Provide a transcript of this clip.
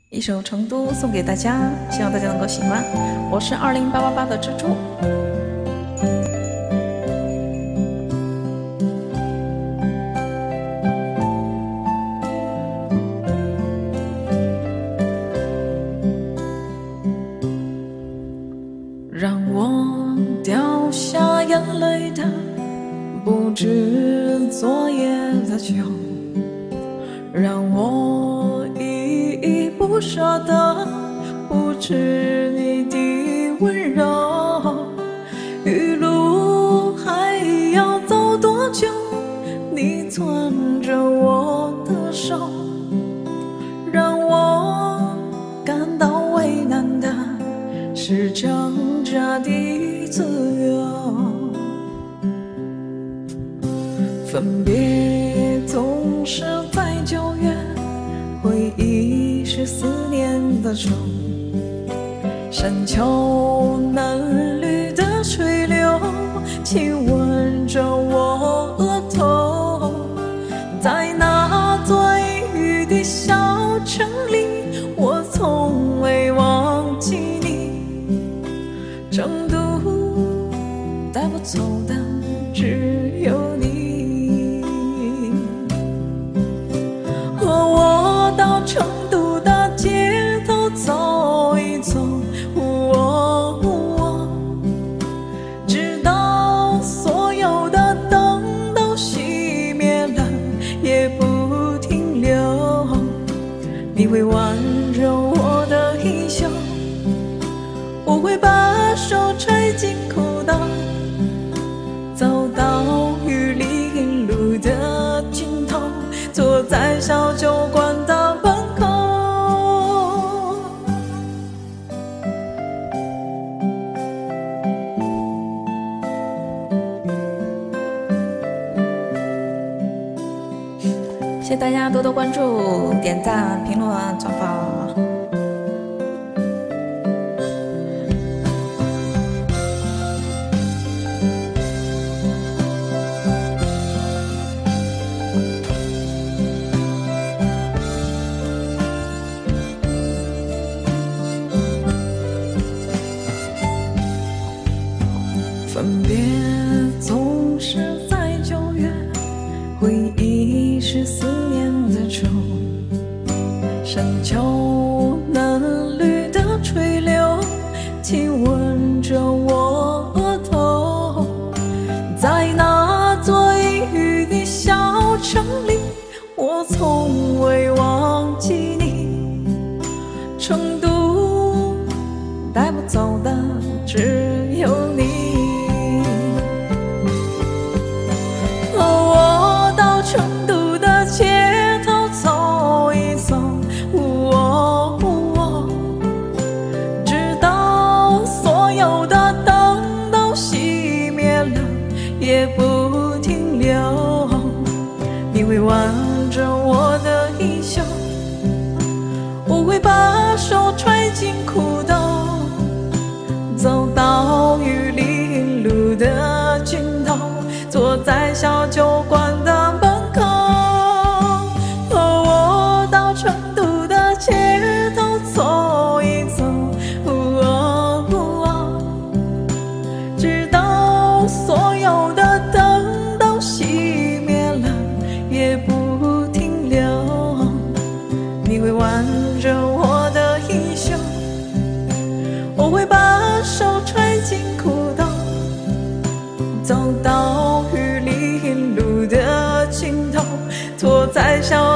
一首《成都》送给大家，希望大家能够喜欢。我是20888的蜘蛛。让我掉下眼泪的，不止昨夜的酒，让我依依不舍的，不止你的温柔。余路还要走多久？你攥着我的手，让我感到为难的是挣扎的自由。分别总是在9月，回忆是思念的愁。山丘嫩绿的水流，亲吻着我额头。在那最雨的小城里，我从未忘记你。成都带不走的只有你，和我到成都的街头走一走，直到所有的灯都熄灭了也不停留。你会挽着我的衣袖，我会把手揣进裤兜，走到玉林路的尽头，坐在小酒馆的门口。谢谢大家多多关注、点赞、评论、转发。分别总是在9月，回忆是思念的愁。山丘嫩绿的垂柳，亲吻着我额头。在那最雨的小城里，我从未忘记你。成都带不走的只有你。成都的街头走一走，直到所有的灯都熄灭了也不停留。你会挽着我的衣袖，我会把手揣进裤兜，走到玉林路的尽头，坐在小酒馆的门口。成都的街头走一走，直到所有的灯都熄灭了也不停留。你会挽着我的衣袖，我会把手揣进裤兜，走到玉林路的尽头，坐在小